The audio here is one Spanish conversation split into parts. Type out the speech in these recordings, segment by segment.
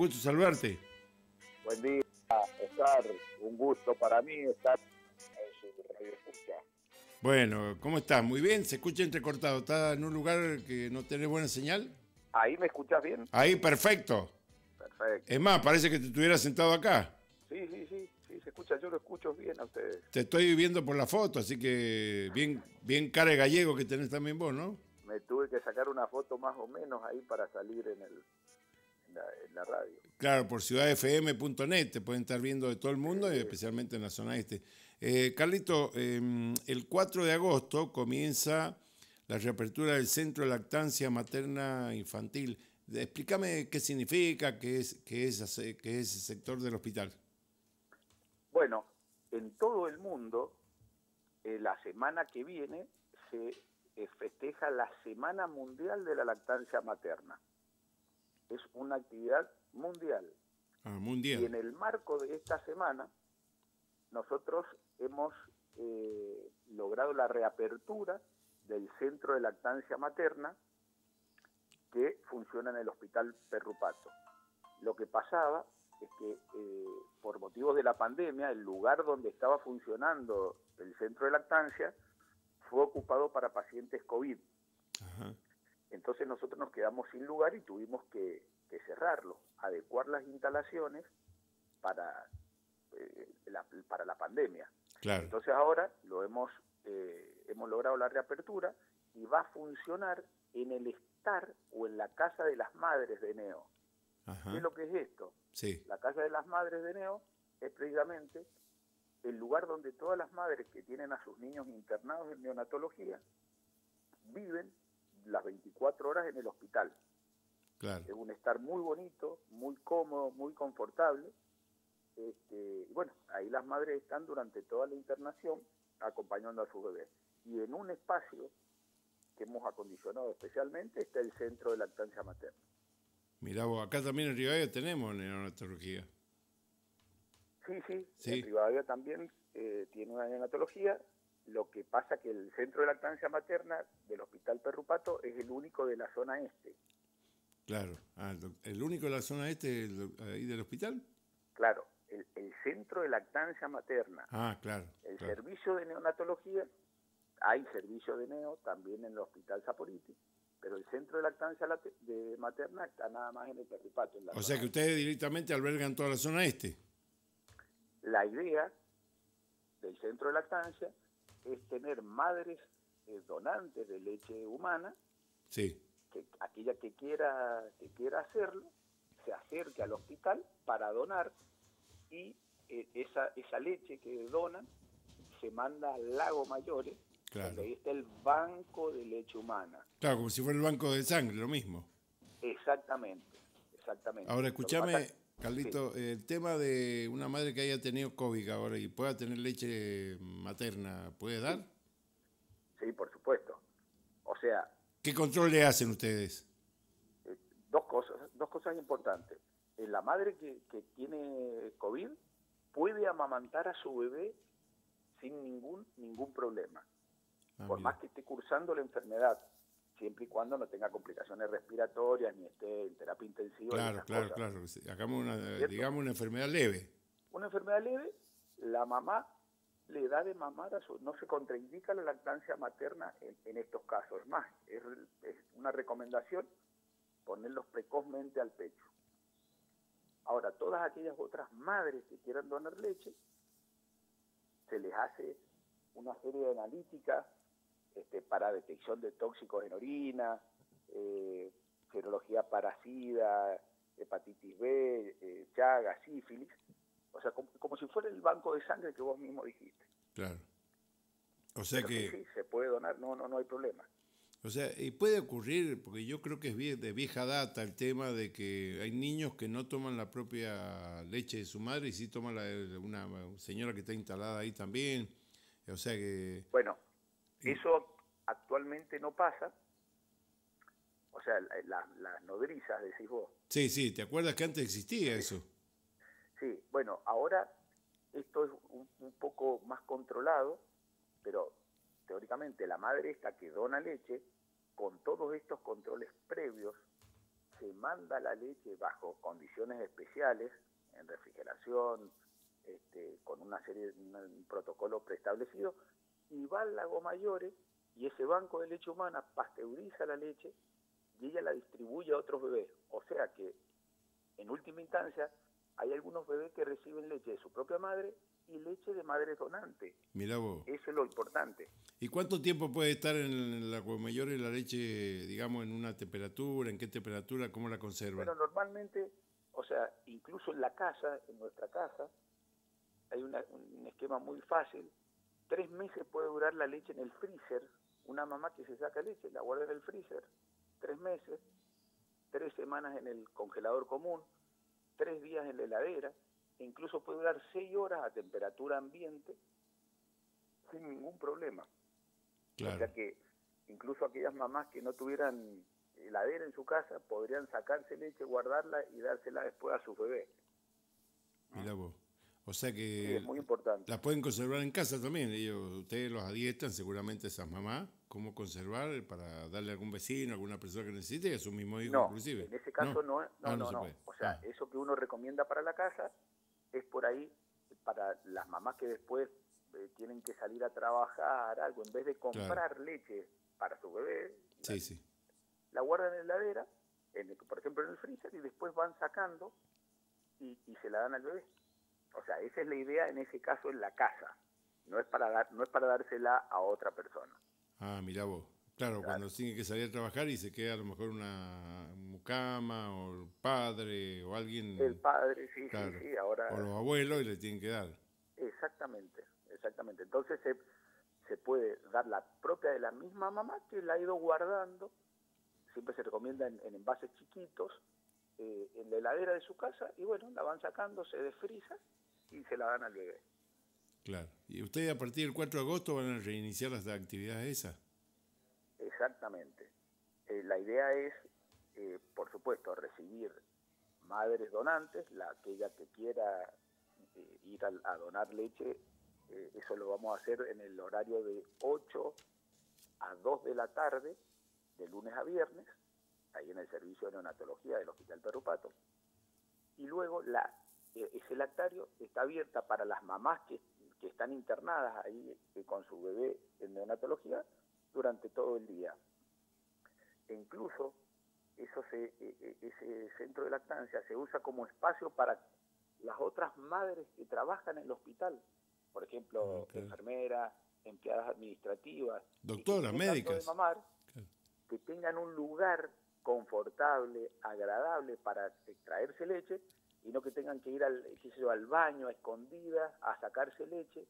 Gusto saludarte. Buen día, Oscar. Un gusto para mí estar en su radio escucha. Bueno, ¿cómo estás? Muy bien, se escucha entrecortado. ¿Estás en un lugar que no tenés buena señal? ¿Ahí me escuchas bien? Ahí, perfecto. Es Perfecto. más, parece que te estuvieras sentado acá. Sí, se escucha. Yo lo escucho bien a ustedes. Te estoy viendo por la foto, así que bien cara de gallego que tenés también vos, ¿no? Me tuve que sacar una foto más o menos ahí para salir en la radio. Claro, por ciudadfm.net te pueden estar viendo de todo el mundo y Sí. especialmente en la zona este. Carlito, el 4 de agosto comienza la reapertura del Centro de Lactancia Materna Infantil. Explícame qué significa, qué es ese sector del hospital. Bueno, en todo el mundo, la semana que viene se festeja la Semana Mundial de la Lactancia Materna. Es una actividad mundial. Ah, Y mundial. en el marco de esta semana, nosotros hemos logrado la reapertura del Centro de Lactancia Materna que funciona en el Hospital Perrupato. Lo que pasaba es que por motivos de la pandemia, el lugar donde estaba funcionando el centro de lactancia fue ocupado para pacientes COVID. Ajá. Entonces nosotros nos quedamos sin lugar y tuvimos que cerrarlo, adecuar las instalaciones para la pandemia. Claro. Entonces ahora hemos logrado la reapertura y va a funcionar en el estar o en la casa de las madres de Neo. Ajá. ¿Qué es lo que es esto? Sí. La casa de las madres de Neo es precisamente el lugar donde todas las madres que tienen a sus niños internados en neonatología viven las 24 horas en el hospital. Claro. Es un estar muy bonito, muy cómodo, muy confortable. Y bueno, ahí las madres están durante toda la internación acompañando a sus bebés. Y en un espacio que hemos acondicionado especialmente está el Centro de Lactancia Materna. Mirá vos, acá también en Rivadavia tenemos neonatología. Sí, Sí. en Rivadavia también tiene una neonatología. Lo que pasa que el Centro de Lactancia Materna del Hospital Perrupato es el único de la zona este. Claro. Ah, ¿el único de la zona este ahí del hospital? Claro, el Centro de Lactancia Materna, Ah, claro. el Claro. servicio de neonatología, hay servicio de neo también en el Hospital Saporiti, pero el Centro de Lactancia Materna está nada más en el Perrupato. En la O zona sea que este. ustedes directamente albergan toda la zona este. La idea del Centro de Lactancia es tener madres donantes de leche humana, Sí. que aquella que quiera hacerlo, se acerque al hospital para donar y esa leche que donan se manda al Lago Mayores, Claro. donde ahí está el banco de leche humana. Claro, como si fuera el banco de sangre, lo mismo. Exactamente. Ahora, Lo que pasa, escúchame, Carlito, sí, el tema de una madre que haya tenido COVID ahora y pueda tener leche materna, ¿puede dar? sí, por supuesto. O sea, ¿Qué control le hacen ustedes? dos cosas importantes. La madre que tiene COVID puede amamantar a su bebé sin ningún problema, Ah, por mira. más que esté cursando la enfermedad, siempre y cuando no tenga complicaciones respiratorias ni esté en terapia intensiva y esas cosas. Claro. Hagamos ¿Cierto? digamos una enfermedad leve. Una enfermedad leve, la mamá le da de mamar no se contraindica la lactancia materna en estos casos. Es más, es una recomendación ponerlos precozmente al pecho. Ahora, todas aquellas otras madres que quieran donar leche, se les hace una serie de analíticas para detección de tóxicos en orina, serología para SIDA, hepatitis B, Chagas, sífilis, o sea, como si fuera el banco de sangre que vos mismo dijiste. Claro. O sea Pero que, sí, se puede donar, no hay problema. o sea, y puede ocurrir, porque yo creo que es de vieja data el tema de que hay niños que no toman la propia leche de su madre y sí toman la de una señora que está instalada ahí también. O sea que... Bueno, eso actualmente no pasa, o sea, las nodrizas, decís vos. Sí, ¿te acuerdas que antes existía eso? Sí, bueno, ahora esto es un poco más controlado, pero teóricamente la madre esta que dona leche, con todos estos controles previos, se manda la leche bajo condiciones especiales, en refrigeración, con una serie, un protocolo preestablecido, y va al Lago Mayores, y ese banco de leche humana pasteuriza la leche y ella la distribuye a otros bebés. O sea que, en última instancia, hay algunos bebés que reciben leche de su propia madre y leche de madres donantes. Mirá vos. Eso es lo importante. ¿Y cuánto tiempo puede estar en la mayor la leche, digamos, en una temperatura? ¿En qué temperatura? ¿Cómo la conservan? Bueno, normalmente, o sea, incluso en la casa, en nuestra casa, hay un esquema muy fácil. 3 meses puede durar la leche en el freezer. Una mamá que se saca leche, la guarda en el freezer. 3 meses, 3 semanas en el congelador común, 3 días en la heladera, e incluso puede durar 6 horas a temperatura ambiente sin ningún problema. Claro. O sea que incluso aquellas mamás que no tuvieran heladera en su casa podrían sacarse leche, guardarla y dársela después a sus bebés. Mirá vos. O sea que sí, es muy importante. la pueden conservar en casa también. Ustedes los adiestran seguramente esas mamás cómo conservar para darle a algún vecino, a alguna persona que necesite y a su mismo hijo no, inclusive. En ese caso no. O sea, eso que uno recomienda para la casa es por ahí para las mamás que después tienen que salir a trabajar, algo, en vez de comprar leche para su bebé, la guardan en la heladera, por ejemplo en el freezer, y después van sacando y se la dan al bebé. O sea, esa es la idea en ese caso en la casa. No es para dársela a otra persona. Ah, mirá vos. Claro, cuando tiene que salir a trabajar y se queda a lo mejor una mucama o el padre o alguien. El padre, sí. Ahora, o los abuelos y le tienen que dar. Exactamente. Entonces se puede dar la propia de la misma mamá que la ha ido guardando. Siempre se recomienda en envases chiquitos, en la heladera de su casa, y bueno, la van sacando, se desfriza y se la dan al bebé. Claro. ¿Y ustedes a partir del 4 de agosto van a reiniciar las actividades esas? Exactamente. La idea es, por supuesto, recibir madres donantes, aquella que quiera ir a donar leche, eso lo vamos a hacer en el horario de 8 a 2 de la tarde, de lunes a viernes, ahí en el servicio de neonatología del Hospital Perro Pato. Y luego ese lactario está abierta para las mamás que están internadas ahí con su bebé en neonatología durante todo el día. E incluso ese centro de lactancia se usa como espacio para las otras madres que trabajan en el hospital, por ejemplo, enfermeras, empleadas administrativas, doctoras, médicas, de mamar, que tengan un lugar confortable, agradable para extraerse leche, y no que tengan que ir al baño a escondidas a sacarse leche,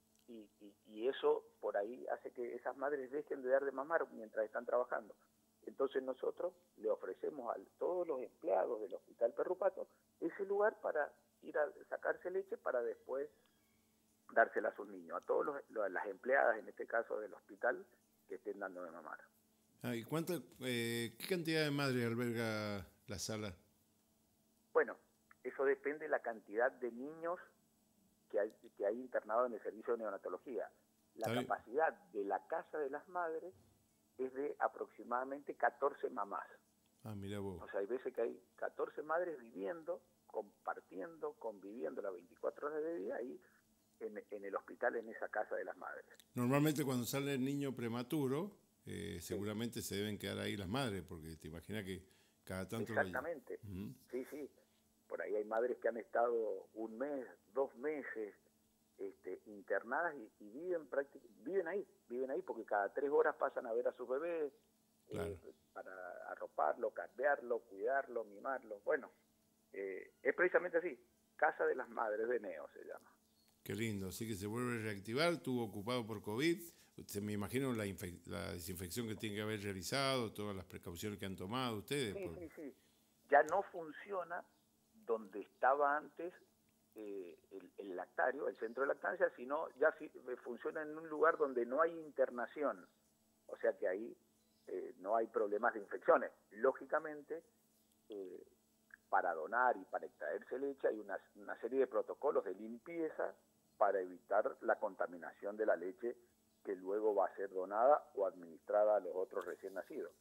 y eso por ahí hace que esas madres dejen de dar de mamar mientras están trabajando. Entonces nosotros le ofrecemos a todos los empleados del Hospital Perro Pato ese lugar para ir a sacarse leche para después dársela a sus niños, a todas las empleadas, en este caso del hospital, que estén dando de mamar. ¿Y qué cantidad de madres alberga la sala? Bueno, eso depende de la cantidad de niños que hay internado en el servicio de neonatología. La capacidad de la casa de las madres es de aproximadamente 14 mamás. Ah, mira vos. O sea, hay veces que hay 14 madres viviendo, compartiendo, conviviendo las 24 horas de día ahí en el hospital, en esa casa de las madres. Normalmente cuando sale el niño prematuro, seguramente se deben quedar ahí las madres, porque te imaginas que cada tanto... Exactamente. Sí. Por ahí hay madres que han estado 1 mes, 2 meses internadas y viven ahí porque cada 3 horas pasan a ver a sus bebés, para arroparlo, cambiarlo, cuidarlo, mimarlo. Bueno, es precisamente así, Casa de las Madres de Neo se llama. Qué lindo, así que se vuelve a reactivar, estuvo ocupado por COVID, me imagino la desinfección que tiene que haber realizado, todas las precauciones que han tomado ustedes. Sí. Ya no funciona donde estaba antes el lactario, el centro de lactancia, sino ya funciona en un lugar donde no hay internación, o sea que ahí no hay problemas de infecciones. Lógicamente, para donar y para extraerse leche hay una serie de protocolos de limpieza para evitar la contaminación de la leche que luego va a ser donada o administrada a los otros recién nacidos.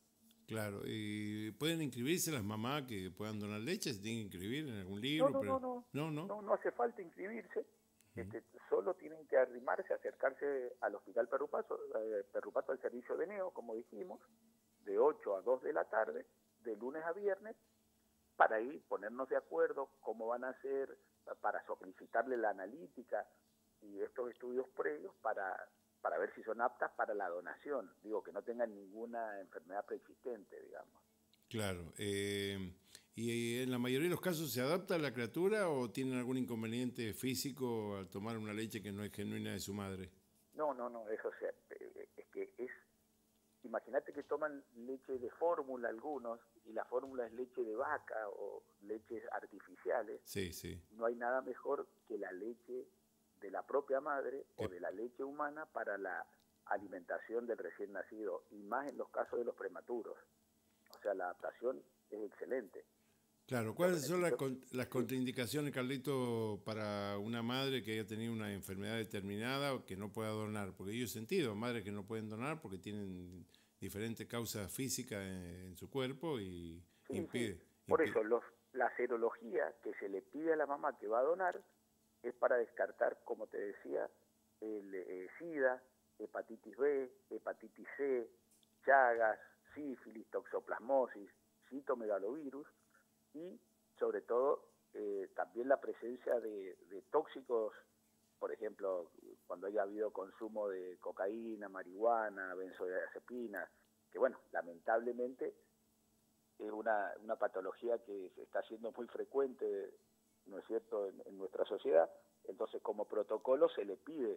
Claro, ¿y pueden inscribirse las mamás que puedan donar leche? ¿Se tienen que inscribir en algún No, libro? no, Pero... no, no, No, no. no, no hace falta inscribirse, Mm. solo tienen que arrimarse, acercarse al Hospital Perrupato al servicio de neo, como dijimos, de 8 a 2 de la tarde, de lunes a viernes, para ir, ponernos de acuerdo cómo van a hacer, para solicitarle la analítica y estos estudios previos para ver si son aptas para la donación, digo, que no tengan ninguna enfermedad preexistente, digamos. Claro. ¿Y en la mayoría de los casos se adapta a la criatura o tienen algún inconveniente físico al tomar una leche que no es genuina de su madre? No, no, no, eso es que es, imagínate que toman leche de fórmula algunos, y la fórmula es leche de vaca o leches artificiales. Sí, sí. No hay nada mejor que la leche de la propia madre o de la leche humana para la alimentación del recién nacido, y más en los casos de los prematuros. O sea, la adaptación es excelente. Claro, Los ¿cuáles son beneficios, las sí, contraindicaciones, Carlito, para una madre que haya tenido una enfermedad determinada o que no pueda donar? Porque yo he sentido madres que no pueden donar porque tienen diferentes causas físicas en su cuerpo y sí, sí. Por eso, la serología que se le pide a la mamá que va a donar es para descartar, como te decía, el SIDA, hepatitis B, hepatitis C, Chagas, sífilis, toxoplasmosis, citomegalovirus y, sobre todo, también la presencia de tóxicos, por ejemplo, cuando haya habido consumo de cocaína, marihuana, benzodiazepinas, que bueno, lamentablemente es una patología que se está haciendo muy frecuente, ¿no es cierto?, en nuestra sociedad. Entonces, como protocolo se le pide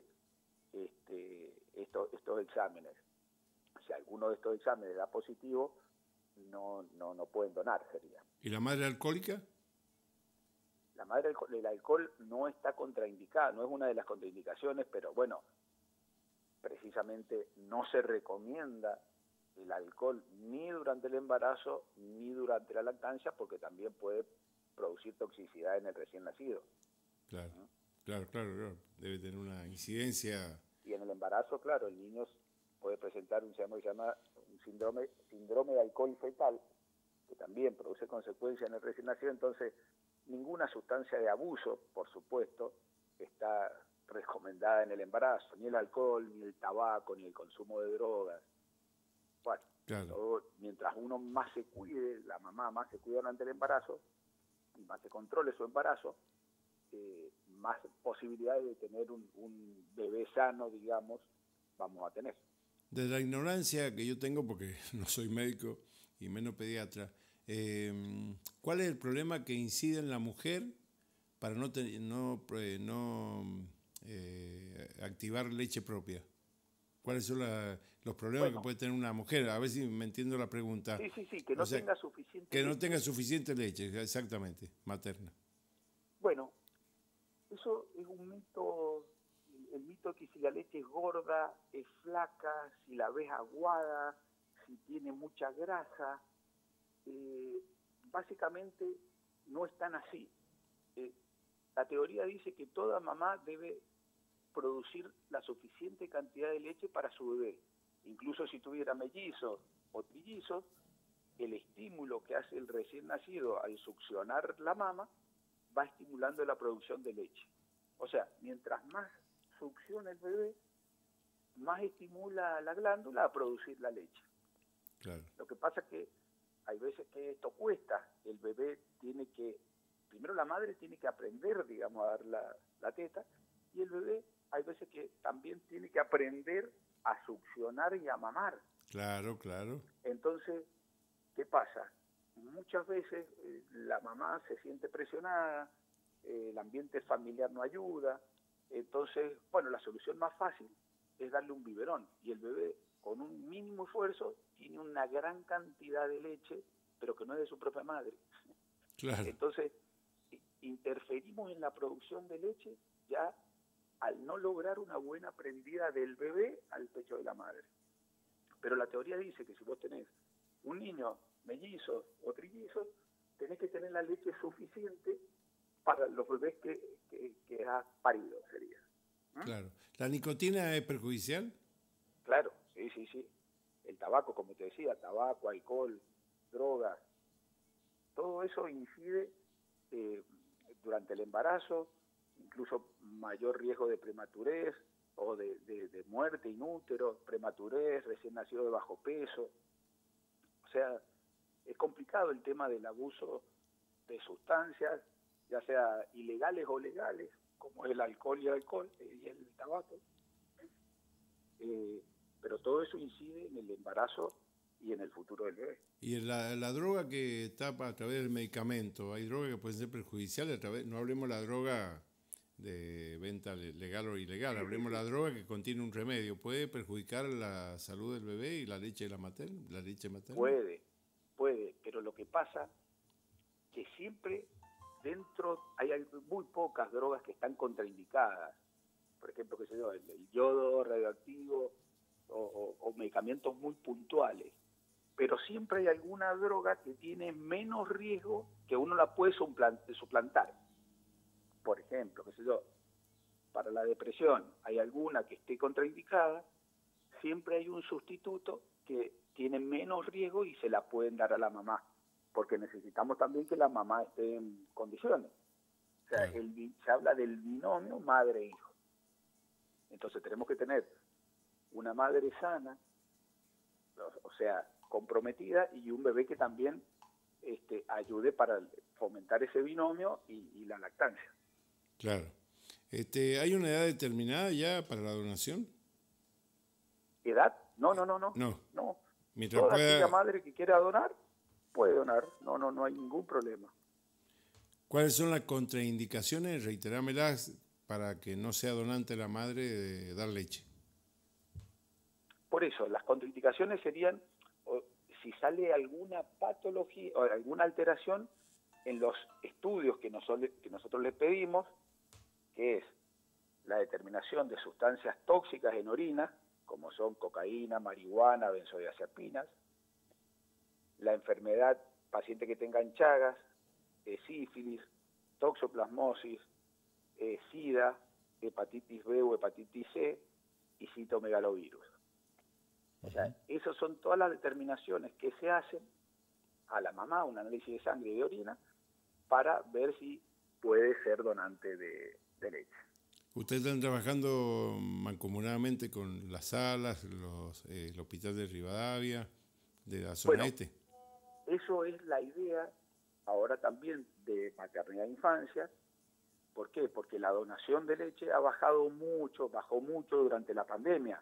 estos exámenes. Si alguno de estos exámenes da positivo, no pueden donar, sería. ¿Y la madre alcohólica? La madre del alcohol no está contraindicada, no es una de las contraindicaciones, pero bueno, precisamente no se recomienda el alcohol ni durante el embarazo ni durante la lactancia, porque también puede producir toxicidad en el recién nacido. Claro, claro. Debe tener una incidencia. Y en el embarazo, claro, el niño puede presentar un síndrome de alcohol fetal, que también produce consecuencias en el recién nacido. Entonces, ninguna sustancia de abuso, por supuesto, está recomendada en el embarazo, ni el alcohol, ni el tabaco, ni el consumo de drogas. Bueno, Claro. mientras uno más se cuide, la mamá más se cuida durante el embarazo, y más se controle su embarazo, más posibilidades de tener un bebé sano, digamos, vamos a tener. De la ignorancia que yo tengo, porque no soy médico y menos pediatra, ¿cuál es el problema que incide en la mujer para no activar leche propia? ¿Cuáles son los problemas que Bueno, puede tener una mujer? A ver si me entiendo la pregunta. sí, que O no sea, tenga suficiente que no tenga leche. suficiente leche, exactamente, materna. Bueno, eso es un mito, el mito que si la leche es gorda, es flaca, si la ves aguada, si tiene mucha grasa, básicamente no es tan así. Eh, la teoría dice que toda mamá debe producir la suficiente cantidad de leche para su bebé. Incluso si tuviera mellizos o trillizos, el estímulo que hace el recién nacido al succionar la mama va estimulando la producción de leche. O sea, mientras más succiona el bebé, más estimula la glándula a producir la leche. Claro. Lo que pasa es que hay veces que esto cuesta. El bebé tiene que, primero la madre tiene que aprender, digamos, a dar la teta, y el bebé hay veces que también tiene que aprender a succionar y a mamar. Claro. Entonces, ¿qué pasa? Muchas veces la mamá se siente presionada, el ambiente familiar no ayuda, entonces, bueno, la solución más fácil es darle un biberón, y el bebé con un mínimo esfuerzo tiene una gran cantidad de leche, pero que no es de su propia madre. Claro. Entonces, interferimos en la producción de leche ya al no lograr una buena prendida del bebé al pecho de la madre. Pero la teoría dice que si vos tenés un niño mellizos o trillizos, tenés que tener la leche suficiente para los bebés que has parido, sería. Claro. ¿La nicotina es perjudicial? Claro, sí. el tabaco, como te decía, tabaco, alcohol, drogas, todo eso incide durante el embarazo, incluso mayor riesgo de prematurez o de muerte in útero, prematurez, recién nacido de bajo peso. O sea, es complicado el tema del abuso de sustancias, ya sea ilegales o legales, como el alcohol y el tabaco. Pero todo eso incide en el embarazo y en el futuro del bebé. Y la droga que tapa a través del medicamento, hay drogas que pueden ser perjudiciales a través, no hablemos de la droga de venta legal o ilegal, hablemos de la droga que contiene un remedio, ¿puede perjudicar la salud del bebé y la leche materna? Puede, pero lo que pasa que siempre hay muy pocas drogas que están contraindicadas. Por ejemplo, qué sé yo, el yodo radioactivo o medicamentos muy puntuales. Pero siempre hay alguna droga que tiene menos riesgo que uno la puede suplantar. Por ejemplo, qué sé yo, para la depresión hay alguna que esté contraindicada, siempre hay un sustituto que tiene menos riesgo y se la pueden dar a la mamá, porque necesitamos también que la mamá esté en condiciones. O sea, se habla del binomio madre-hijo. Entonces tenemos que tener una madre sana, o sea, comprometida, y un bebé que también ayude para fomentar ese binomio y la lactancia. Claro. ¿Hay una edad determinada ya para la donación? ¿Edad? No. Mientras Toda aquella madre que quiera donar, puede donar. No hay ningún problema. ¿Cuáles son las contraindicaciones? Reiterámelas para que no sea donante la madre de dar leche. Por eso, las contraindicaciones serían si sale alguna patología o alguna alteración en los estudios que nosotros le pedimos, que es la determinación de sustancias tóxicas en orina, como son cocaína, marihuana, benzodiazepinas, la enfermedad, paciente que tengan chagas, sífilis, toxoplasmosis, SIDA, hepatitis B o hepatitis C y citomegalovirus. O sea, esas son todas las determinaciones que se hacen a la mamá, un análisis de sangre y de orina, para ver si puede ser donante de leche. ¿Ustedes están trabajando mancomunadamente con las salas, el hospital de Rivadavia, de la zona este? Eso es la idea ahora también de maternidad e infancia. ¿Por qué? Porque la donación de leche bajó mucho durante la pandemia.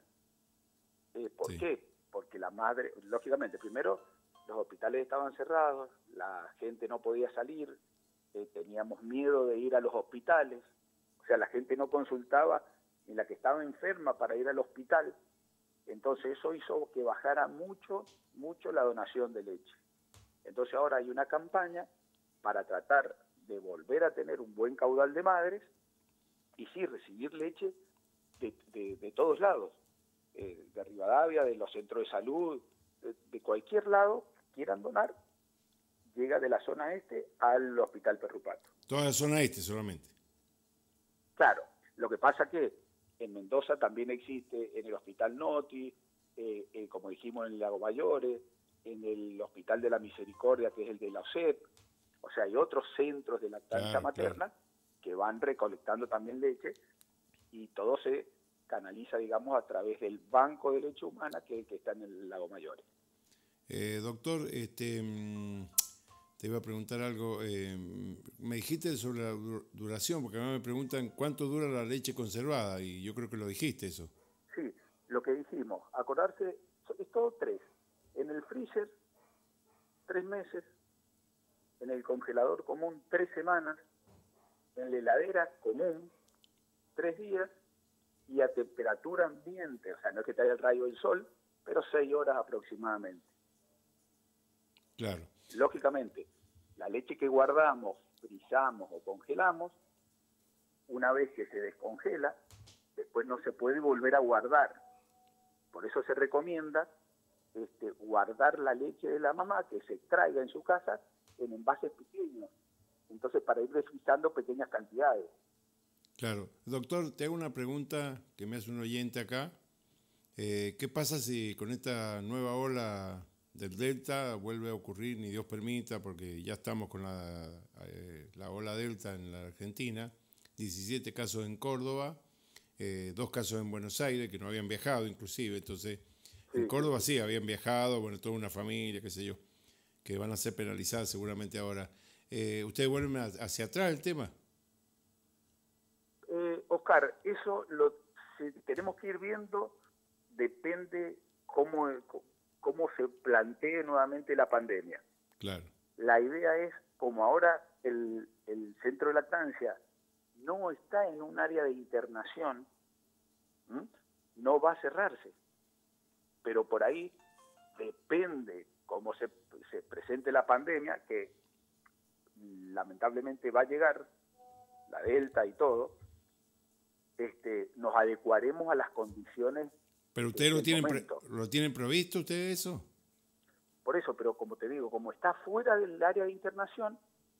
¿Por qué? Porque la madre, lógicamente, primero los hospitales estaban cerrados, la gente no podía salir, teníamos miedo de ir a los hospitales, o sea, la gente no consultaba ni la que estaba enferma para ir al hospital, entonces eso hizo que bajara mucho la donación de leche. Entonces ahora hay una campaña para tratar de volver a tener un buen caudal de madres y sí recibir leche de todos lados, de Rivadavia, de los centros de salud, de cualquier lado quieran donar, llega de la zona este al Hospital Perrupato. Toda la zona este solamente. Claro, lo que pasa que en Mendoza también existe en el Hospital Noti, como dijimos en el Lago Mayores, en el Hospital de la Misericordia, que es el de la OSEP, o sea, hay otros centros de lactancia materna que van recolectando también leche y todo se canaliza, digamos, a través del Banco de Leche Humana que está en el Lago Mayores. Doctor, te iba a preguntar algo. Me dijiste sobre la duración, porque a mí me preguntan cuánto dura la leche conservada, y yo creo que lo dijiste eso. Sí, lo que dijimos, acordarse, es todo 3. En el freezer, 3 meses, en el congelador común, 3 semanas, en la heladera común, 3 días, y a temperatura ambiente, o sea, no es que te haya el rayo del sol, pero 6 horas aproximadamente. Claro. Lógicamente, la leche que guardamos, frizamos o congelamos, una vez que se descongela, después no se puede volver a guardar. Por eso se recomienda guardar la leche de la mamá que se extraiga en su casa en envases pequeños, entonces para ir refrizando pequeñas cantidades. Claro. Doctor, te hago una pregunta que me hace un oyente acá. ¿Qué pasa si con esta nueva ola del Delta vuelve a ocurrir, ni Dios permita, porque ya estamos con la ola Delta en la Argentina, 17 casos en Córdoba, 2 casos en Buenos Aires, que no habían viajado inclusive, entonces en Sí, sí, Córdoba sí. sí habían viajado, bueno, toda una familia, qué sé yo, que van a ser penalizadas seguramente ahora. ¿Ustedes vuelven hacia atrás el tema? Oscar, eso si tenemos que ir viendo, depende cómo se plantee nuevamente la pandemia. Claro, La idea es, como ahora el centro de lactancia no está en un área de internación, ¿m? No va a cerrarse, pero por ahí depende cómo se presente la pandemia, que lamentablemente va a llegar, la Delta y todo, nos adecuaremos a las condiciones pero ustedes del momento. lo tienen provisto, ustedes eso. Por eso, pero como te digo, como está fuera del área de internación,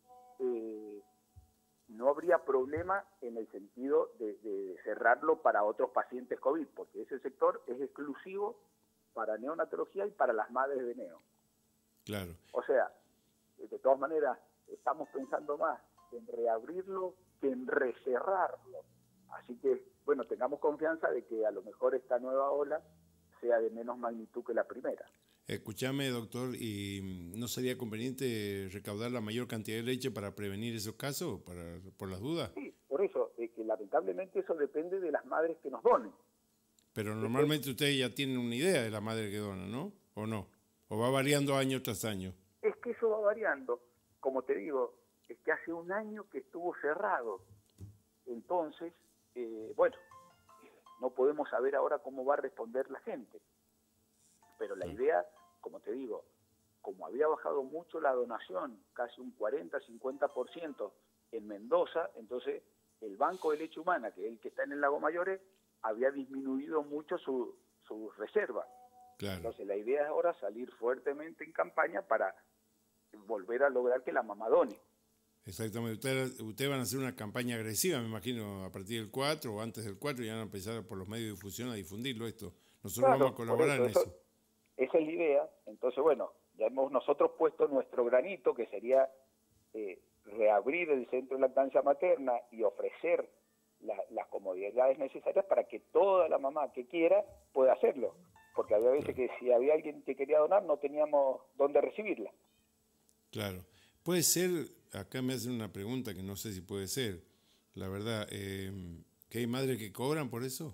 no habría problema en el sentido de cerrarlo para otros pacientes COVID, porque ese sector es exclusivo para neonatología y para las madres de neo. Claro. O sea, de todas maneras, estamos pensando más en reabrirlo que en recerrarlo. Así que, bueno, tengamos confianza de que a lo mejor esta nueva ola sea de menos magnitud que la primera. Escúchame, doctor, ¿y no sería conveniente recaudar la mayor cantidad de leche para prevenir esos casos, por las dudas? Sí, por eso, que lamentablemente eso depende de las madres que nos donen. Pero Este, normalmente ustedes ya tienen una idea de la madre que dona, ¿no? ¿O no? ¿O va variando año tras año? es que eso va variando. Como te digo, es que hace un año que estuvo cerrado. Entonces, bueno, no podemos saber ahora cómo va a responder la gente. Pero la idea, como te digo, como había bajado mucho la donación, casi un 40-50% en Mendoza, entonces el Banco de Leche Humana, que es el que está en el Lago Mayores, había disminuido mucho su reserva. Claro. Entonces la idea es ahora salir fuertemente en campaña para volver a lograr que la mamá done. Exactamente. Ustedes van a hacer una campaña agresiva, me imagino, a partir del 4 o antes del 4 y van a empezar por los medios de difusión a difundirlo esto. Nosotros vamos a Claro, por colaborar en eso. esa es la idea. Entonces, bueno, ya hemos nosotros puesto nuestro granito, que sería reabrir el centro de lactancia materna y ofrecer las comodidades necesarias para que toda la mamá que quiera pueda hacerlo. Porque había veces que si había alguien que quería donar, no teníamos dónde recibirla. Claro. Puede ser, acá me hacen una pregunta que no sé si puede ser, la verdad, ¿que hay madres que cobran por eso?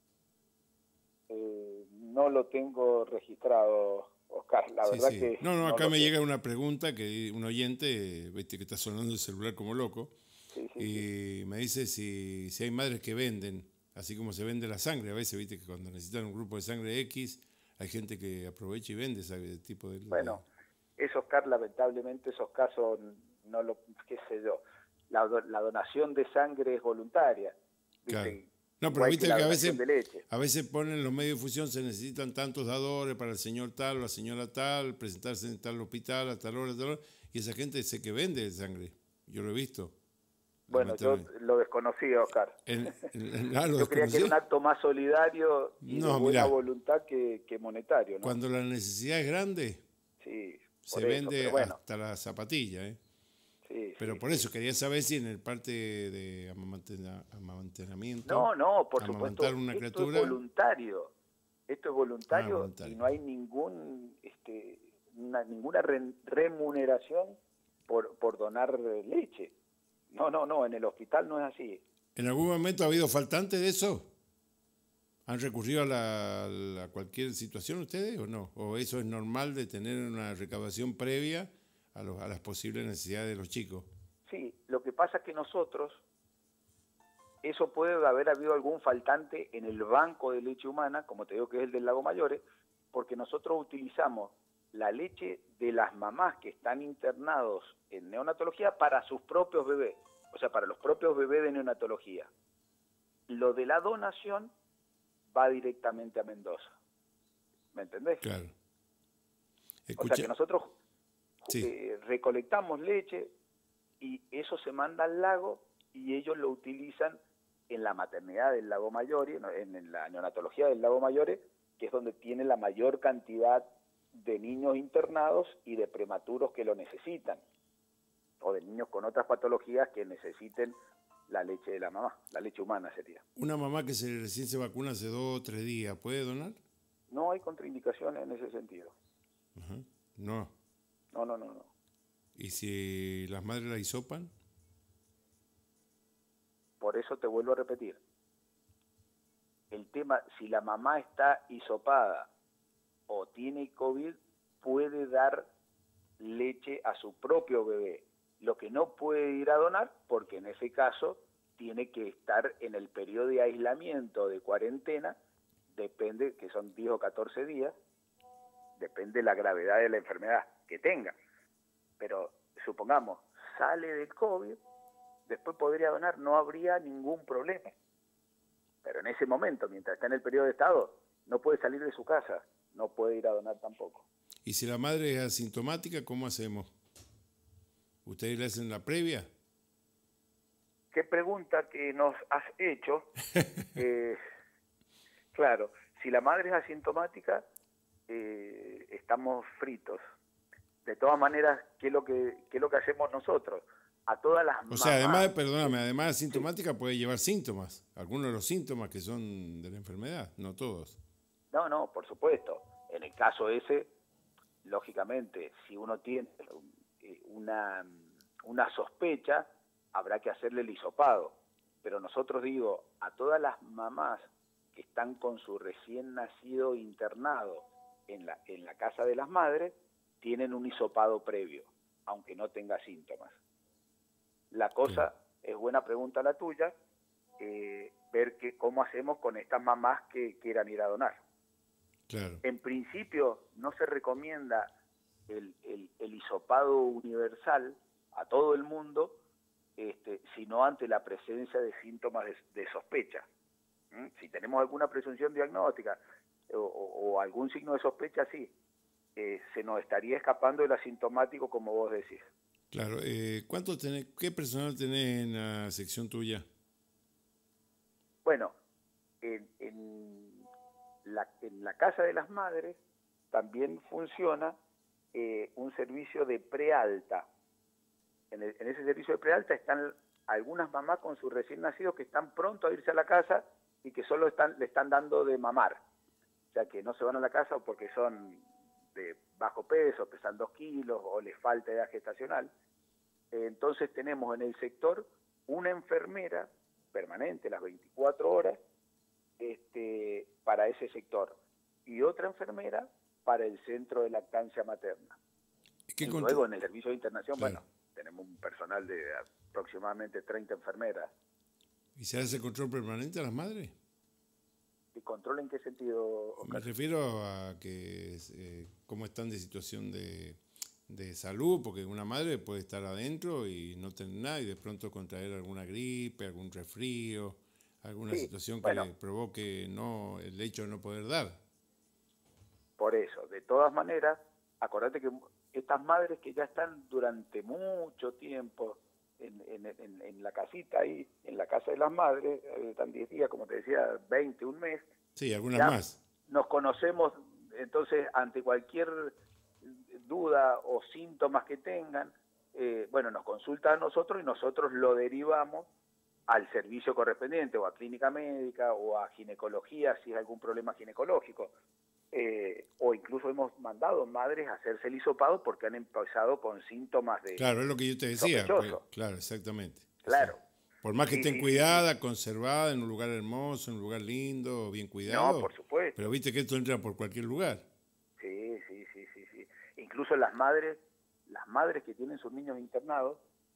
No lo tengo registrado, Oscar, la verdad Sí. que No, no acá lo me sé. llega una pregunta que un oyente, viste que está sonando el celular como loco, Sí. y me dice si hay madres que venden, así como se vende la sangre, a veces, viste que cuando necesitan un grupo de sangre X, hay gente que aprovecha y vende ese tipo de... Bueno, Oscar, lamentablemente esos casos, no lo, qué sé yo, la donación de sangre es voluntaria, Claro. ¿viste? No, pero Igual que viste la que donación de leche. a veces ponen los medios de difusión, se necesitan tantos dadores para el señor tal o la señora tal, presentarse en tal hospital a tal hora, y esa gente sé que vende sangre. Yo lo he visto. Bueno, yo Lamentablemente. lo desconocía, Oscar. ¿Lo Yo creía que era un desconocía? acto más solidario y de No, buena mirá, voluntad que monetario, ¿no? cuando la necesidad es grande, Sí, se por eso, vende pero bueno, hasta la zapatilla, ¿eh? sí. Pero por eso quería saber si en el parte de amamantenamiento, No, por amamantar supuesto, una esto es criatura, voluntario. Esto es voluntario y voluntario. no hay ninguna remuneración por donar leche. No, en el hospital no es así. ¿En algún momento ha habido faltantes de eso? ¿Han recurrido a cualquier situación ustedes o no? ¿O eso es normal de tener una recaudación previa a las posibles necesidades de los chicos? Sí, lo que pasa es que nosotros, eso puede haber habido algún faltante en el banco de leche humana, como te digo que es el del Lago Mayores, porque nosotros utilizamos la leche de las mamás que están internados en neonatología para sus propios bebés, o sea, para los propios bebés de neonatología. Lo de la donación va directamente a Mendoza. ¿Me entendés? Claro. O sea que nosotros Sí. recolectamos leche y eso se manda al lago y ellos lo utilizan en la maternidad del Lago Mayores, en la neonatología del Lago Mayores, que es donde tiene la mayor cantidad de niños internados y de prematuros que lo necesitan, o de niños con otras patologías que necesiten la leche de la mamá, la leche humana sería. Una mamá que recién se vacuna hace 2 o 3 días, ¿puede donar? No hay contraindicaciones en ese sentido. Ajá. No. No. ¿Y si las madres la hisopan? Por eso te vuelvo a repetir. El tema, si la mamá está hisopada o tiene COVID, puede dar leche a su propio bebé. Lo que no puede ir a donar, porque en ese caso tiene que estar en el periodo de aislamiento, de cuarentena, depende, que son 10 o 14 días, depende de la gravedad de la enfermedad que tenga. Pero supongamos, sale del COVID, después podría donar, no habría ningún problema. Pero en ese momento, mientras está en el periodo de estado, no puede salir de su casa, no puede ir a donar tampoco. ¿Y si la madre es asintomática, cómo hacemos? ¿Ustedes le hacen la previa? ¿Qué pregunta que nos has hecho? Claro, si la madre es asintomática, estamos fritos. De todas maneras, ¿qué es lo que hacemos nosotros? A todas las mamás... O sea, además, perdóname, además de asintomática puede llevar síntomas. Algunos de los síntomas que son de la enfermedad, no todos. No, por supuesto. En el caso ese, lógicamente, si uno tiene una sospecha, habrá que hacerle el hisopado. Pero nosotros digo, a todas las mamás que están con su recién nacido internado en la casa de las madres, tienen un hisopado previo, aunque no tenga síntomas. La cosa, es buena pregunta la tuya, ver cómo hacemos con estas mamás que quieran ir a donar. Claro. En principio no se recomienda el hisopado universal a todo el mundo, sino ante la presencia de síntomas de sospecha. Si tenemos alguna presunción diagnóstica o algún signo de sospecha, sí, se nos estaría escapando el asintomático, como vos decís. Claro. ¿Qué personal tenés en la sección tuya? Bueno, en la Casa de las Madres también funciona un servicio de prealta. En ese servicio de prealta están algunas mamás con sus recién nacidos que están pronto a irse a la casa y que solo le están dando de mamar. O sea, que no se van a la casa porque son de bajo peso, pesan 2 kilos o les falta edad gestacional. Entonces tenemos en el sector una enfermera permanente las 24 horas para ese sector y otra enfermera para el centro de lactancia materna. Y luego en el servicio de internación, claro, bueno, tenemos un personal de aproximadamente 30 enfermeras. ¿Y se hace control permanente a las madres? ¿Y control en qué sentido, Oscar? Me refiero a que cómo están de situación de salud, porque una madre puede estar adentro y no tener nada y de pronto contraer alguna gripe, algún resfrío, alguna situación que le provoque el hecho de no poder dar. Por eso, de todas maneras, acordate que estas madres que ya están durante mucho tiempo en la casita ahí, en la casa de las madres, están 10 días, como te decía, 20, un mes. Sí, algunas más. Nos conocemos, entonces, ante cualquier duda o síntomas que tengan, nos consultan a nosotros y nosotros lo derivamos al servicio correspondiente, o a clínica médica, o a ginecología, si es algún problema ginecológico. O incluso hemos mandado madres a hacerse el hisopado porque han empezado con síntomas de... Claro, es lo que yo te decía. Pues, claro, exactamente. Claro. O sea, por más que estén cuidadas, conservadas, en un lugar hermoso, en un lugar lindo, bien cuidado. No, por supuesto. Pero viste que esto entra por cualquier lugar. Sí. Incluso las madres que tienen sus niños internados,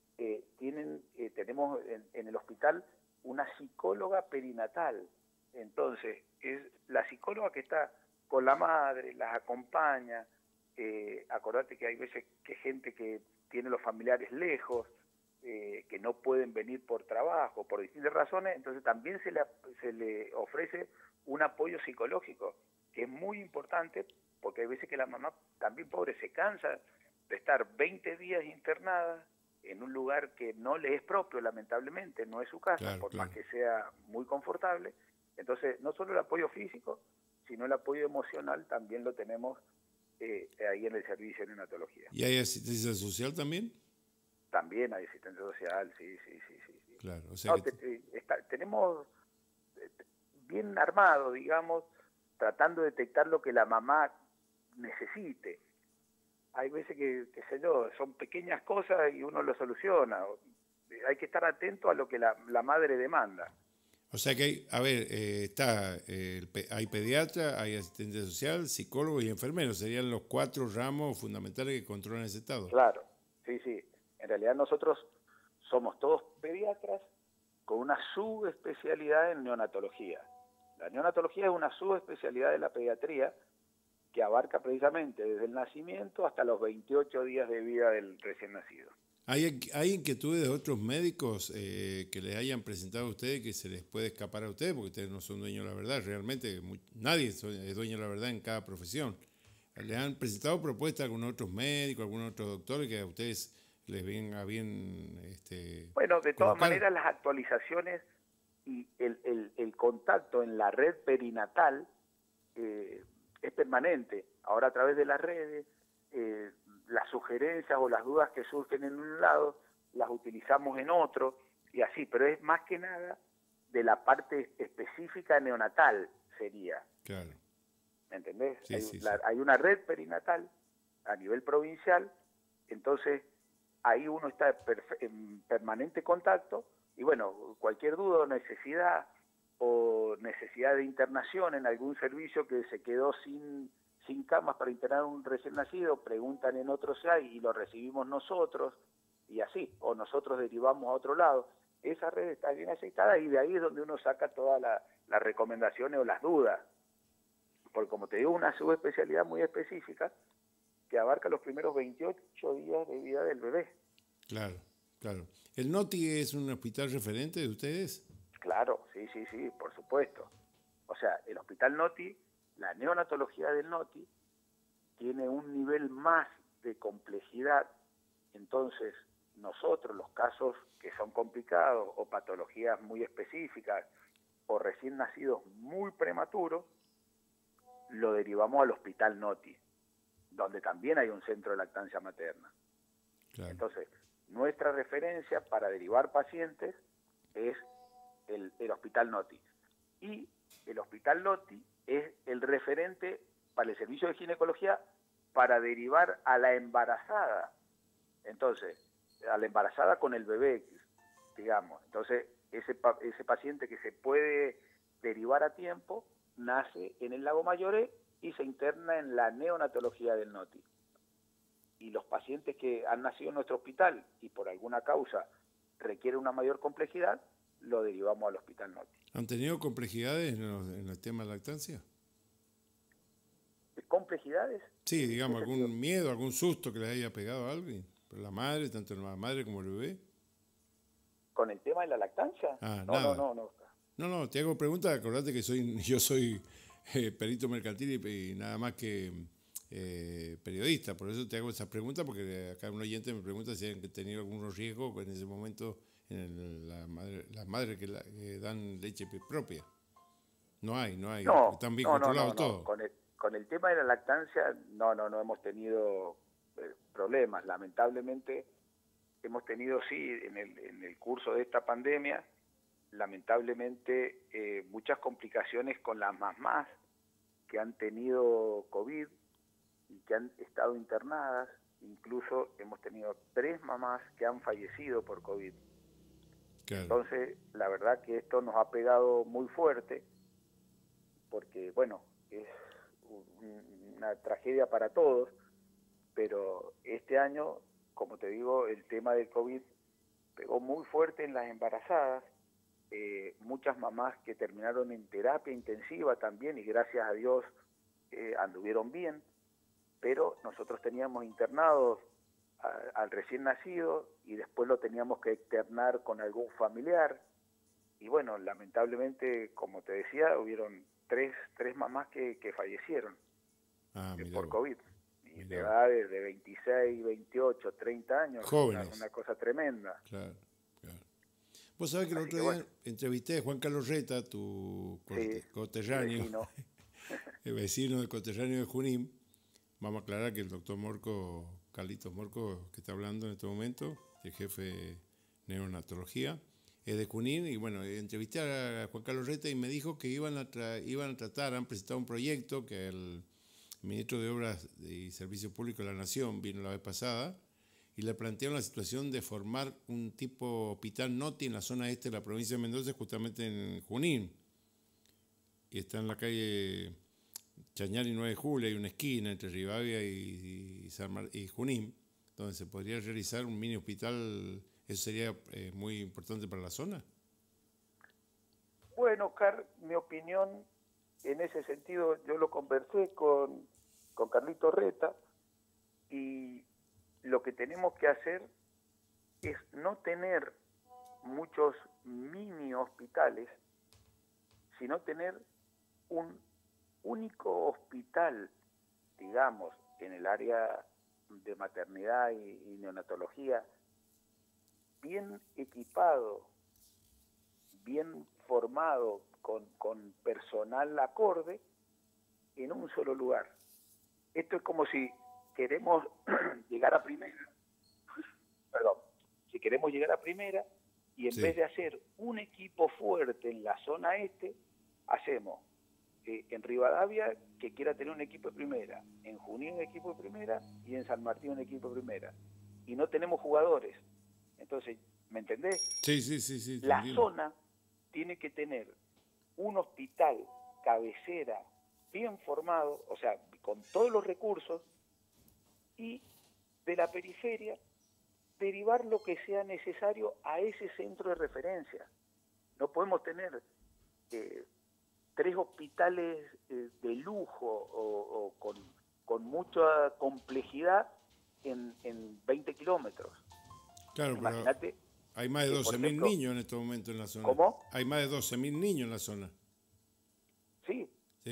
tenemos en el hospital una psicóloga perinatal. Entonces, es la psicóloga que está con la madre, las acompaña. Acordate que hay veces que gente que tiene los familiares lejos, que no pueden venir por trabajo, por distintas razones, entonces también se le ofrece un apoyo psicológico, que es muy importante, porque hay veces que la mamá también, pobre, se cansa de estar 20 días internada en un lugar que no le es propio, lamentablemente, no es su casa, más que sea muy confortable. Entonces, no solo el apoyo físico, sino el apoyo emocional también lo tenemos ahí en el servicio de neonatología. ¿Y hay asistencia social también? También hay asistencia social, sí. Claro, o sea no, tenemos bien armado, digamos, tratando de detectar lo que la mamá necesite. Hay veces que, qué sé yo, son pequeñas cosas y uno lo soluciona. Hay que estar atento a lo que la madre demanda. O sea que hay, a ver, hay pediatra, hay asistente social, psicólogo y enfermero. Serían los 4 ramos fundamentales que controlan ese estado. Claro, sí. En realidad nosotros somos todos pediatras con una subespecialidad en neonatología. La neonatología es una subespecialidad de la pediatría que abarca precisamente desde el nacimiento hasta los 28 días de vida del recién nacido. ¿Hay inquietudes de otros médicos que les hayan presentado a ustedes que se les puede escapar a ustedes? Porque ustedes no son dueños de la verdad, realmente nadie es dueño de la verdad en cada profesión. ¿Les han presentado propuestas a algunos otros médicos, algunos otros doctores que a ustedes les venga a bien Bueno, de todas colocar? maneras las actualizaciones y el contacto en la red perinatal es permanente. Ahora a través de las redes, las sugerencias o las dudas que surgen en un lado, las utilizamos en otro, y así, pero es más que nada de la parte específica neonatal, sería. Claro. ¿Me entendés? Sí, Hay una red perinatal a nivel provincial, entonces ahí uno está en permanente contacto, y bueno, cualquier duda o necesidad de internación en algún servicio que se quedó sin camas para internar un recién nacido, preguntan en otro SEAI y lo recibimos nosotros, y así, o nosotros derivamos a otro lado. Esa red está bien aceitada y de ahí es donde uno saca todas las recomendaciones o las dudas, porque como te digo, una subespecialidad muy específica que abarca los primeros 28 días de vida del bebé. Claro. ¿El NOTI es un hospital referente de ustedes? Claro, sí, por supuesto. O sea, el hospital NOTI, la neonatología del NOTI, tiene un nivel más de complejidad. Entonces, nosotros, los casos que son complicados o patologías muy específicas o recién nacidos muy prematuros, lo derivamos al hospital NOTI, donde también hay un centro de lactancia materna. Claro. Entonces, nuestra referencia para derivar pacientes es el hospital NOTI. Y el hospital NOTI es el referente para el servicio de ginecología para derivar a la embarazada. Entonces, a la embarazada con el bebé, digamos. Entonces, ese paciente que se puede derivar a tiempo nace en el Lago Mayore y se interna en la neonatología del NOTI. Y los pacientes que han nacido en nuestro hospital y por alguna causa requieren una mayor complejidad, lo derivamos al hospital NOTI. ¿Han tenido complejidades en el tema de lactancia? ¿Complejidades? Sí, digamos, algún miedo, algún susto que les haya pegado a alguien, por la madre, tanto la madre como el bebé. ¿Con el tema de la lactancia? No, te hago preguntas, acordate que yo soy perito mercantil y nada más que periodista, por eso te hago esas preguntas, porque acá un oyente me pregunta si han tenido algunos riesgos en ese momento en las madres que dan leche propia. No hay, están bien controlados todo. Con el tema de la lactancia, no hemos tenido problemas. Lamentablemente, hemos tenido, sí, en el curso de esta pandemia, lamentablemente, muchas complicaciones con las mamás que han tenido COVID y que han estado internadas. Incluso hemos tenido 3 mamás que han fallecido por COVID. Claro. Entonces, la verdad que esto nos ha pegado muy fuerte, porque, bueno, es una tragedia para todos, pero este año, como te digo, el tema del COVID pegó muy fuerte en las embarazadas, muchas mamás que terminaron en terapia intensiva también, y gracias a Dios anduvieron bien, pero nosotros teníamos internados al recién nacido y después lo teníamos que externar con algún familiar, y bueno, lamentablemente, como te decía, hubieron tres mamás que fallecieron por COVID, y de edades de 26, 28, 30 años, jóvenes. Una cosa tremenda. Claro. Vos sabés que el otro día entrevisté a Juan Carlos Reta, tu coterráneo, el vecino de coterráneo de Junín. Vamos a aclarar que el doctor Morco, Carlitos Morco, que está hablando en este momento, el jefe de neonatología, es de Junín. Y bueno, entrevisté a Juan Carlos Reta y me dijo que iban a tratar, han presentado un proyecto que el ministro de Obras y Servicios Públicos de la Nación vino la vez pasada y le plantearon la situación de formar un tipo hospital NOTI en la zona este de la provincia de Mendoza, justamente en Junín. Y está en la calle Chañar y 9 de Julio, hay una esquina entre Rivadavia y Junín, donde se podría realizar un mini hospital. ¿Eso sería muy importante para la zona? Bueno, Oscar, mi opinión en ese sentido, yo lo conversé con Carlito Reta, y lo que tenemos que hacer es no tener muchos mini hospitales, sino tener un único hospital, digamos, en el área de maternidad y neonatología, bien equipado, bien formado, con personal acorde, en un solo lugar. Esto es como si queremos llegar a primera, si queremos llegar a primera, y en vez de hacer un equipo fuerte en la zona este, hacemos en Rivadavia que quiera tener un equipo de primera, en Junín un equipo de primera y en San Martín un equipo de primera. Y no tenemos jugadores. Entonces, ¿me entendés? Sí. La zona tiene que tener un hospital cabecera bien formado, o sea, con todos los recursos, y de la periferia derivar lo que sea necesario a ese centro de referencia. No podemos tener 3 hospitales de lujo o con mucha complejidad en 20 kilómetros. Claro, imagínate. Hay más de 12.000 niños en este momento en la zona. ¿Cómo? Hay más de 12.000 niños en la zona. Sí.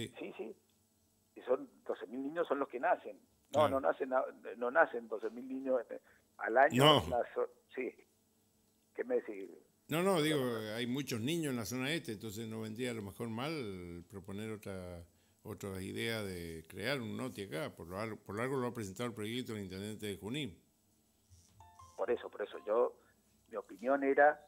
Y son 12.000 niños son los que nacen. No, claro. no nacen 12.000 niños al año. No. Sí. ¿Qué me decís? No, digo, hay muchos niños en la zona este, entonces no vendría a lo mejor mal proponer otra idea de crear un NOTI acá. Por algo lo ha presentado el proyecto el intendente de Junín. Por eso, mi opinión era,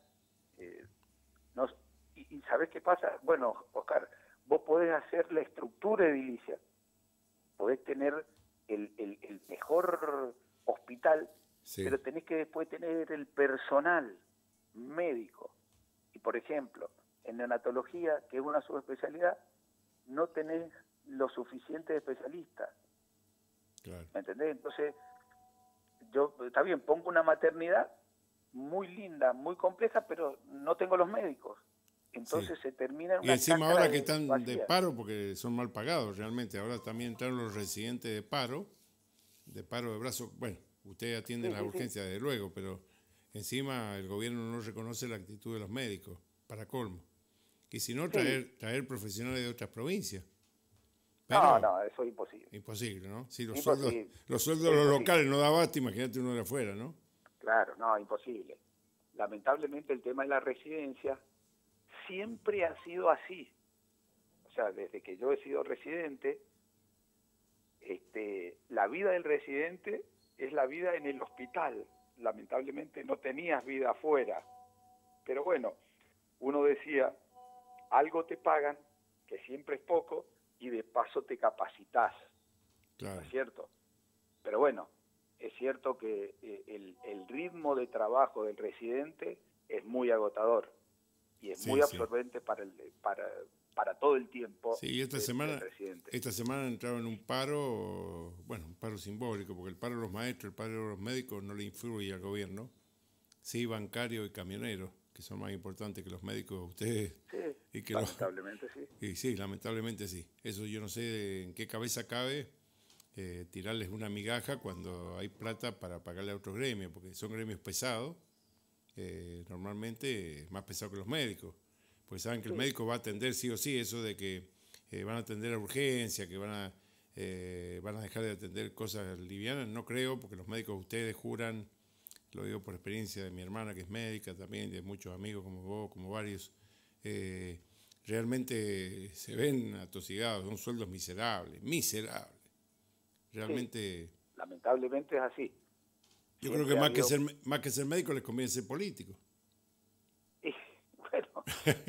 y ¿sabés qué pasa? Bueno, Oscar, vos podés hacer la estructura edilicia, podés tener el mejor hospital, pero tenés que después tener el personal médico. Y por ejemplo, en neonatología, que es una subespecialidad, no tenés lo suficiente de especialistas. Claro. ¿Me entendés? Entonces, yo, está bien, pongo una maternidad muy linda, muy compleja, pero no tengo los médicos. Entonces se termina en una. Y encima ahora que están de paro, porque son mal pagados realmente, ahora también entraron los residentes de paro de brazo. Bueno, usted atiende la urgencia desde luego, pero encima el gobierno no reconoce la actitud de los médicos, para colmo. Y si no, traer profesionales de otras provincias. Pero no, eso es imposible. Imposible, ¿no? Si los sueldos de los locales no da abasto, imagínate uno de afuera, ¿no? Claro, no, imposible. Lamentablemente el tema de la residencia siempre ha sido así. O sea, desde que yo he sido residente, la vida del residente es la vida en el hospital. Lamentablemente no tenías vida afuera. Pero bueno, uno decía, algo te pagan, que siempre es poco, y de paso te capacitas. Claro. ¿No es cierto? Pero bueno, es cierto que el ritmo de trabajo del residente es muy agotador y es muy absorbente para todo el tiempo. Sí, esta semana entraron en un paro, bueno, un paro simbólico, porque el paro de los maestros, el paro de los médicos no le influye al gobierno. Sí, bancario y camionero, que son más importantes que los médicos, ustedes. Sí, lamentablemente sí. Y sí, lamentablemente sí. Eso yo no sé en qué cabeza cabe tirarles una migaja cuando hay plata para pagarle a otros gremios, porque son gremios pesados, normalmente más pesados que los médicos, porque saben que el médico va a atender sí o sí, eso de que van a atender a urgencia, que van a dejar de atender cosas livianas, no creo, porque los médicos ustedes juran, lo digo por experiencia de mi hermana que es médica también, de muchos amigos como vos, como varios, realmente se ven atosigados, son sueldos miserables, miserables. Realmente... Sí, lamentablemente es así. Yo creo que más que ser médico les conviene ser político. Y, bueno,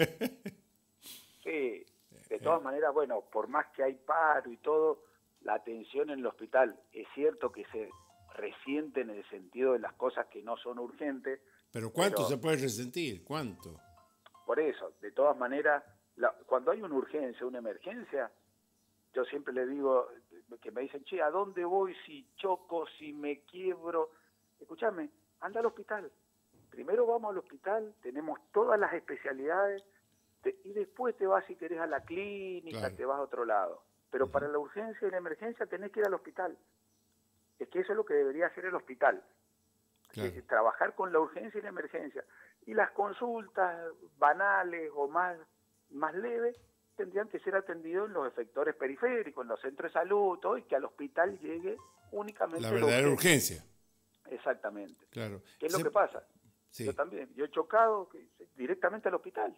sí, de todas maneras, bueno, por más que hay paro y todo, la atención en el hospital es cierto que se resiente en el sentido de las cosas que no son urgentes. Pero ¿cuánto se puede resentir? ¿Cuánto? Por eso, de todas maneras, cuando hay una urgencia, una emergencia, yo siempre le digo, que me dicen, che, ¿a dónde voy si choco, si me quiebro? Escúchame, anda al hospital. Primero vamos al hospital, tenemos todas las especialidades, y después te vas, si querés, a la clínica, claro, te vas a otro lado. Pero para la urgencia y la emergencia tenés que ir al hospital. Es que eso es lo que debería hacer el hospital. Claro. Trabajar con la urgencia y la emergencia. Y las consultas banales o más leves tendrían que ser atendidos en los efectores periféricos, en los centros de salud, todo, y que al hospital llegue únicamente la verdadera urgencia. Exactamente. Claro. ¿Qué es lo que pasa? Sí. Yo también, yo he chocado directamente al hospital.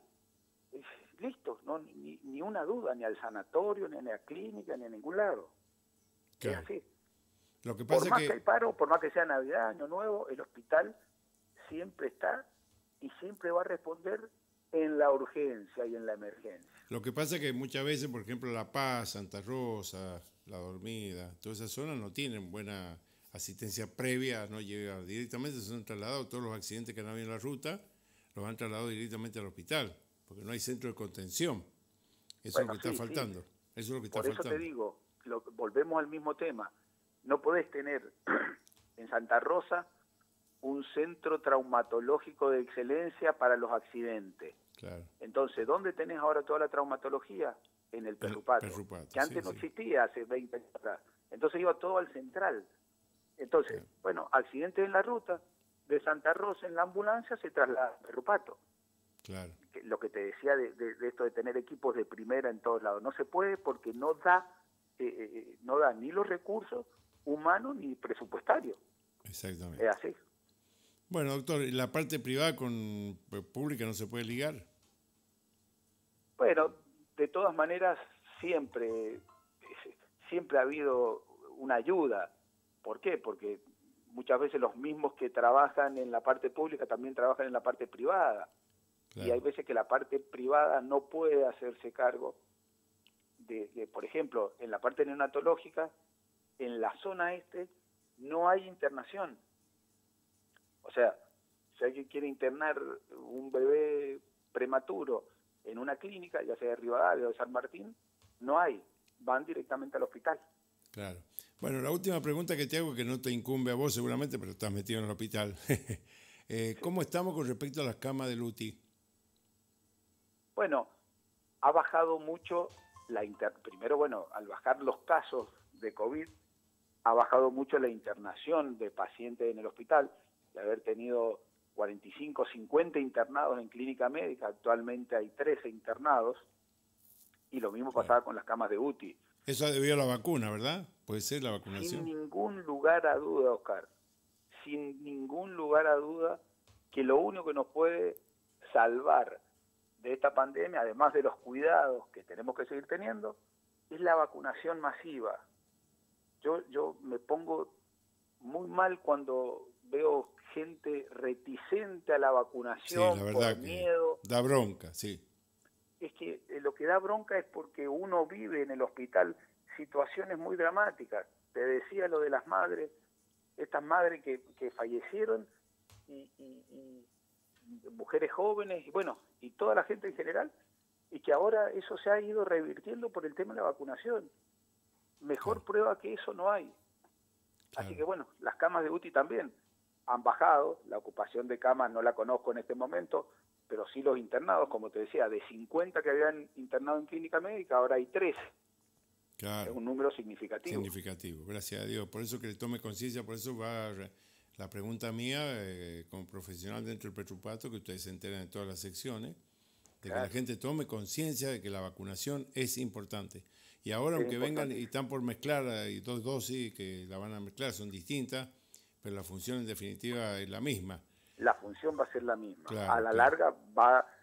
Listo, no, ni una duda, ni al sanatorio, ni a la clínica, ni a ningún lado. Claro. Es así. Lo que pasa por más que hay paro, por más que sea Navidad, Año Nuevo, el hospital siempre está y siempre va a responder en la urgencia y en la emergencia. Lo que pasa es que muchas veces, por ejemplo, La Paz, Santa Rosa, La Dormida, todas esas zonas no tienen buena asistencia previa, no llega directamente, se han trasladado todos los accidentes que han habido en la ruta, los han trasladado directamente al hospital, porque no hay centro de contención. Eso es lo que está faltando. Sí. Eso es lo que está faltando. Por eso te digo, volvemos al mismo tema. No podés tener en Santa Rosa un centro traumatológico de excelencia para los accidentes. Claro. Entonces, ¿dónde tenés ahora toda la traumatología? En el Perrupato, que antes no existía, hace 20 años atrás. Entonces iba todo al central. Entonces, bueno, accidentes en la ruta, de Santa Rosa en la ambulancia se traslada al Perrupato. Claro. Lo que te decía de esto de tener equipos de primera en todos lados. No se puede porque no da ni los recursos humanos ni presupuestarios. Exactamente. Es así. Bueno, doctor, ¿la parte privada con pública no se puede ligar? Bueno, de todas maneras siempre ha habido una ayuda. ¿Por qué? Porque muchas veces los mismos que trabajan en la parte pública también trabajan en la parte privada. Claro. Y hay veces que la parte privada no puede hacerse cargo de, por ejemplo, en la parte neonatológica, en la zona este, no hay internación. O sea, si alguien quiere internar un bebé prematuro en una clínica, ya sea de Rivadavia o de San Martín, no hay. Van directamente al hospital. Claro. Bueno, la última pregunta que te hago, que no te incumbe a vos seguramente, pero estás metido en el hospital. ¿Cómo estamos con respecto a las camas del UTI? Bueno, ha bajado mucho primero, bueno, al bajar los casos de COVID, ha bajado mucho la internación de pacientes en el hospital, de haber tenido 45, 50 internados en clínica médica, actualmente hay 13 internados, y lo mismo pasaba con las camas de UTI. Eso debido a la vacuna, ¿verdad? ¿Puede ser la vacunación? Sin ningún lugar a duda, Oscar, sin ningún lugar a duda, que lo único que nos puede salvar de esta pandemia, además de los cuidados que tenemos que seguir teniendo, es la vacunación masiva. Yo me pongo muy mal cuando veo gente reticente a la vacunación, sí, la verdad por miedo. Da bronca, sí. Es que lo que da bronca es porque uno vive en el hospital situaciones muy dramáticas. Te decía lo de las madres, estas madres que fallecieron y mujeres jóvenes, y bueno, y toda la gente en general, y que ahora eso se ha ido revirtiendo por el tema de la vacunación. Mejor prueba que eso no hay. Claro. Así que bueno, las camas de UTI también han bajado, la ocupación de camas no la conozco en este momento, pero sí los internados, como te decía, de 50 que habían internado en clínica médica, ahora hay 13. Claro. Es un número significativo. Significativo, gracias a Dios. Por eso que le tome conciencia, por eso va la pregunta mía, como profesional dentro del Perrupato, que ustedes se enteren de todas las secciones, de que la gente tome conciencia de que la vacunación es importante. Y ahora, aunque vengan y están por mezclar, y 2 dosis que la van a mezclar, son distintas, pero la función en definitiva es la misma. La función va a ser la misma. Claro, a la larga va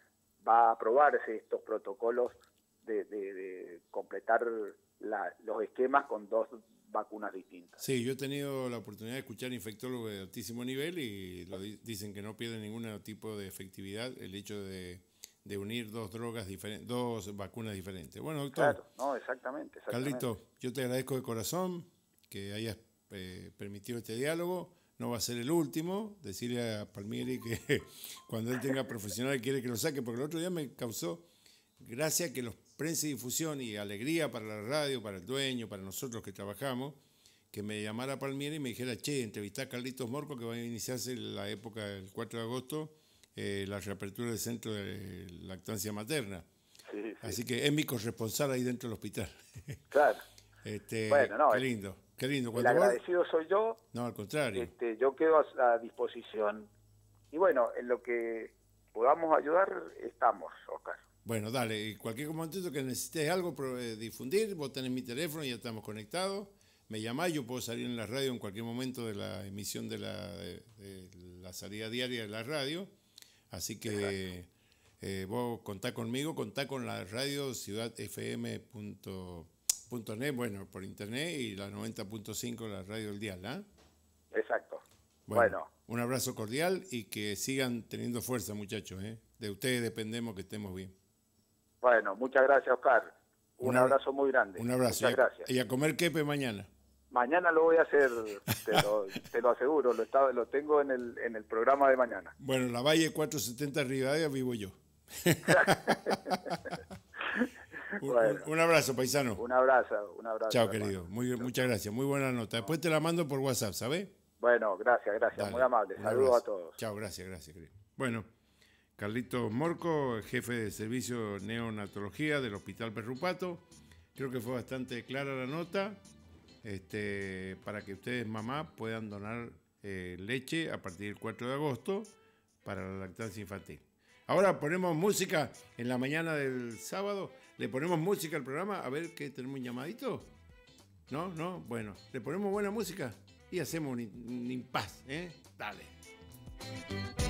va a aprobarse estos protocolos de completar los esquemas con 2 vacunas distintas. Sí, yo he tenido la oportunidad de escuchar infectólogos de altísimo nivel y dicen que no pierden ningún tipo de efectividad el hecho de unir 2 drogas diferentes, 2 vacunas diferentes. Bueno, doctor. Claro, no, exactamente. Carlito, yo te agradezco de corazón que hayas permitido este diálogo. No va a ser el último. Decirle a Palmieri que cuando él tenga profesional quiere que lo saque, porque el otro día me causó gracia que los prensa y difusión y alegría para la radio, para el dueño, para nosotros que trabajamos, que me llamara Palmieri y me dijera, che, entrevistá a Carlitos Morco, que va a iniciarse la época del 4 de agosto, la reapertura del centro de lactancia materna. Sí. Así que es mi corresponsal ahí dentro del hospital. Claro. Bueno, no, qué lindo. El agradecido soy yo. No, al contrario. Yo quedo a disposición y bueno, en lo que podamos ayudar estamos, Oscar. Bueno, dale, y cualquier momento que necesites algo difundir, vos tenés mi teléfono, ya estamos conectados, me llamás, yo puedo salir en la radio en cualquier momento de la emisión de la salida diaria de la radio, así que vos contá conmigo, contá con la radio ciudadfm.net, bueno, por internet, y la 90.5 la radio del dial, ¿ah? Exacto. Bueno, un abrazo cordial y que sigan teniendo fuerza, muchachos, ¿eh? De ustedes dependemos que estemos bien. Bueno, muchas gracias, Oscar. Un abrazo muy grande. Un abrazo. Muchas gracias. Y a comer quepe mañana. Mañana lo voy a hacer, te lo aseguro, lo tengo en el programa de mañana. Bueno, la Valle 470 Rivadavia vivo yo. Bueno, un abrazo, paisano. Un abrazo. Chao, querido. Muchas gracias. Muy buena nota. Después te la mando por WhatsApp, ¿sabes? Bueno, gracias. Dale, muy amable. Saludos a todos. Chao, gracias, querido. Bueno, Carlitos Morco, jefe de servicio neonatología del Hospital Perrupato. Creo que fue bastante clara la nota, para que ustedes, mamá, puedan donar leche a partir del 4 de agosto para la lactancia infantil. Ahora ponemos música en la mañana del sábado. Le ponemos música al programa, a ver que tenemos un llamadito. ¿No? Bueno, le ponemos buena música y hacemos un impas, ¿eh? Dale.